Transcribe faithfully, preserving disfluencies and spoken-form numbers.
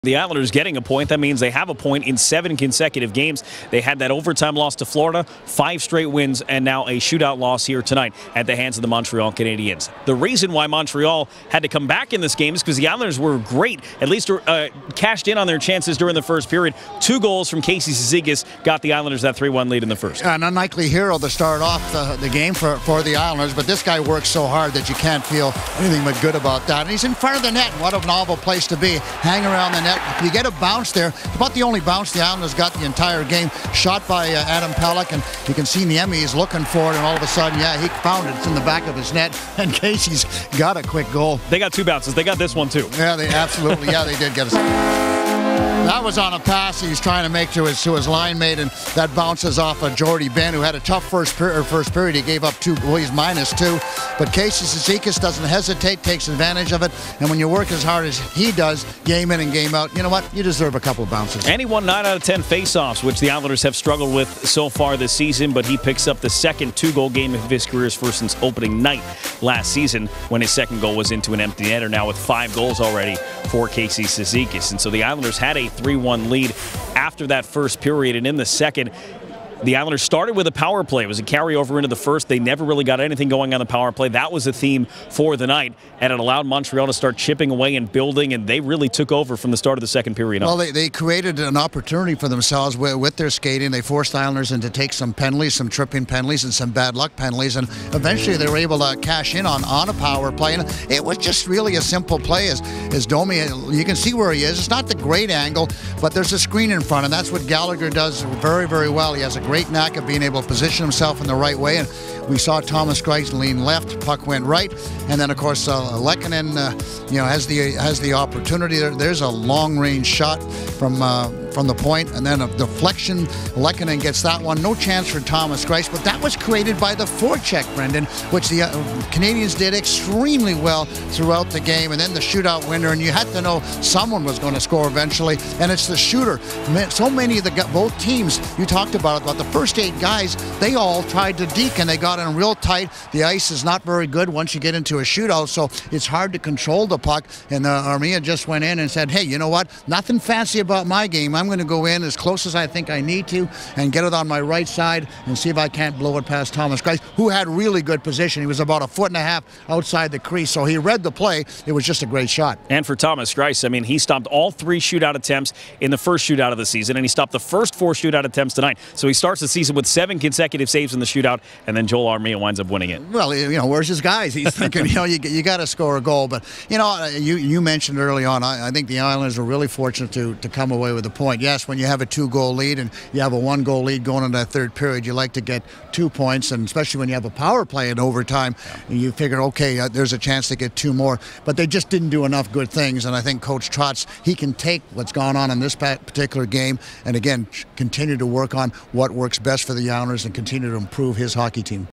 The Islanders getting a point, that means they have a point in seven consecutive games. They had that overtime loss to Florida, five straight wins, and now a shootout loss here tonight at the hands of the Montreal Canadiens. The reason why Montreal had to come back in this game is because the Islanders were great, at least uh, cashed in on their chances during the first period. Two goals from Casey Cizikas got the Islanders that three one lead in the first. An unlikely hero to start off the, the game for, for the Islanders, but this guy works so hard that you can't feel anything but good about that. And he's in front of the net. What a novel place to be. Hang around the net. You get a bounce there. It's about the only bounce the Islanders got the entire game. Shot by uh, Adam Pelech, and you can see Niemi is looking for it, and all of a sudden, yeah, he found it. It's in the back of his net, and Casey's got a quick goal. They got two bounces. They got this one, too. Yeah, they absolutely, yeah, they did get a... That was on a pass he's trying to make to his to his line mate, and that bounces off of Jordy Ben, who had a tough first, per first period. He gave up two, well, he's minus two. But Casey Cizikas doesn't hesitate, takes advantage of it. And when you work as hard as he does, game in and game out, you know what? You deserve a couple of bounces. And he won nine out of ten faceoffs, which the Islanders have struggled with so far this season. But he picks up the second two-goal game of his career's first since opening night last season, when his second goal was into an empty netter, now with five goals already for Casey Cizikas. And so the Islanders had a three one lead after that first period, and in the second, the Islanders started with a power play. It was a carryover into the first. They never really got anything going on the power play. That was the theme for the night, and it allowed Montreal to start chipping away and building, and they really took over from the start of the second period. Well, they, they created an opportunity for themselves with, with their skating. They forced the Islanders into take some penalties, some tripping penalties, and some bad luck penalties, and eventually they were able to cash in on, on a power play. And it was just really a simple play. As, as Domi, you can see where he is. It's not the great angle, but there's a screen in front, and that's what Gallagher does very, very well. He has a great knack of being able to position himself in the right way, and we saw Thomas Greiss lean left, puck went right, and then of course uh, Lehkonen, uh, you know, has the has the opportunity. There, there's a long-range shot from uh, from the point, and then a deflection. Lehkonen gets that one. No chance for Thomas Greiss, but that was created by the forecheck, Brendan, which the uh, Canadiens did extremely well throughout the game, and then the shootout winner, and you had to know someone was going to score eventually, and it's the shooter. So many of the both teams, you talked about it, about the first eight guys, they all tried to deke, and they got in real tight. The ice is not very good once you get into a shootout, so it's hard to control the puck, and uh, Armia just went in and said, hey, you know what, nothing fancy about my game. I'm going to go in as close as I think I need to and get it on my right side and see if I can't blow it past Thomas Greiss, who had really good position. He was about a foot and a half outside the crease, so he read the play. It was just a great shot. And for Thomas Greiss, I mean, he stopped all three shootout attempts in the first shootout of the season, and he stopped the first four shootout attempts tonight. So he starts the season with seven consecutive saves in the shootout, and then Joel Armia winds up winning it. Well, you know, where's his guys? He's thinking, you know, you, you got to score a goal. But, you know, you, you mentioned early on, I, I think the Islanders were really fortunate to, to come away with a point. Yes, when you have a two-goal lead and you have a one-goal lead going into that third period, you like to get two points, and especially when you have a power play in overtime, and you figure, okay, uh, there's a chance to get two more. But they just didn't do enough good things, and I think Coach Trotz, he can take what's gone on in this particular game and, again, continue to work on what works best for the Islanders and continue to improve his hockey team.